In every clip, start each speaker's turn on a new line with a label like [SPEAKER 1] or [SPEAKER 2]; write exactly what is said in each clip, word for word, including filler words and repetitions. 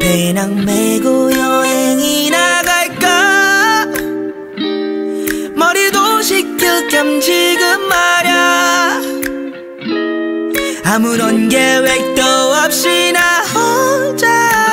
[SPEAKER 1] 배낭 메고 여행이 나갈까? 머리도 식힐 겸 지금 말야 아무런 계획도 없이 나 혼자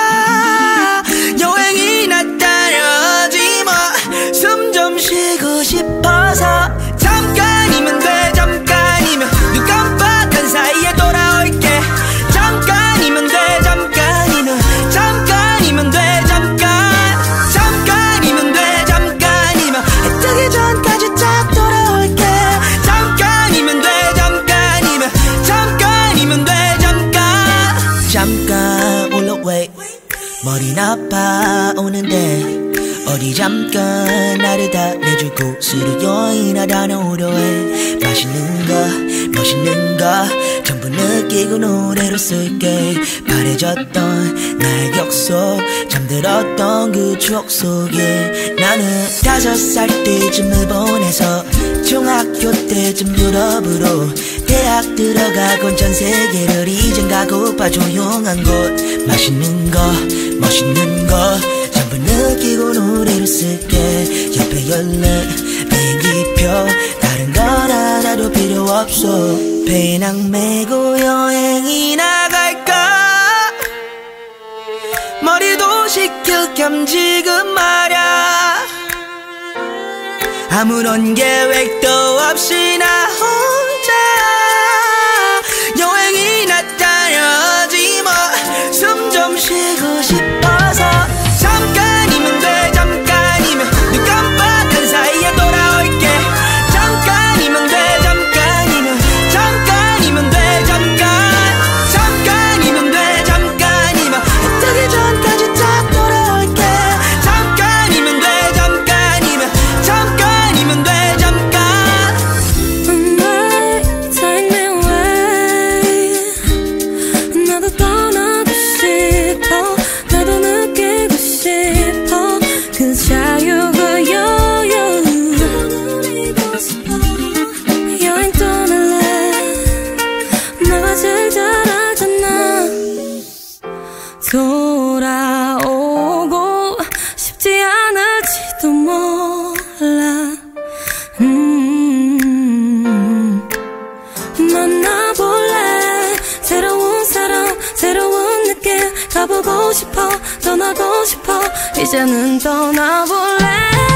[SPEAKER 1] 여행이 났다려지 뭐 숨 좀 쉬고 싶어서 잠깐이면 돼 잠깐이면 눈 깜빡한 사이에 돌아올게 잠깐이면 돼 잠깐이면 잠깐이면 돼 잠깐 잠깐이면 돼 잠깐이면 해 뜨기 전까지 딱 돌아올게 잠깐이면 돼 잠깐이면 잠깐이면 돼 잠깐 잠깐 올라와 머리 나빠 오는데 어디 잠깐 나를 다 내주고 스르 여행이나 다녀오려 해 맛있는 거 멋있는 거 전부 느끼고 노래로 쓸게 바래졌던 나의 격 속 잠들었던 그 추억 속에 나는 다섯 살 때쯤을 보내서 중학교 때쯤 유럽으로 대학 들어가곤 전 세계를 이젠 가고파 조용한 곳 맛있는 거 멋있는 거 전부 느끼고 노래를 쓸게 옆에 열린 비행기표 다른 건 하나도 필요 없어 배낭 메고 여행이 나갈까 머리도 식힐 겸 지금 말야 아무런 계획도 없이 나 혼자 여행이 났다려지 뭐 숨 좀 쉬고 싶어서 잠깐이면 돼 잠깐이면 눈 깜빡한 사이에 돌아올게 잠깐이면 돼 잠깐이면 잠깐이면 돼 잠깐 잠깐이면 돼 잠깐이면 해 뜨기 전까지 딱 돌아올게 잠깐이면 돼 잠깐이면 잠깐이면 돼 잠깐
[SPEAKER 2] Take me away 나도 떠나고 싶어 나도 느끼고 싶어 그 자유가 여유 누리고 싶어 여행 떠날래 너가 제일 잘 알잖아 돌아오고 싶지 않을지도 몰라 음 만나볼래 새로운 사람 새로운 느낌 가보고 싶어 떠나고 싶어 이제는 떠나볼래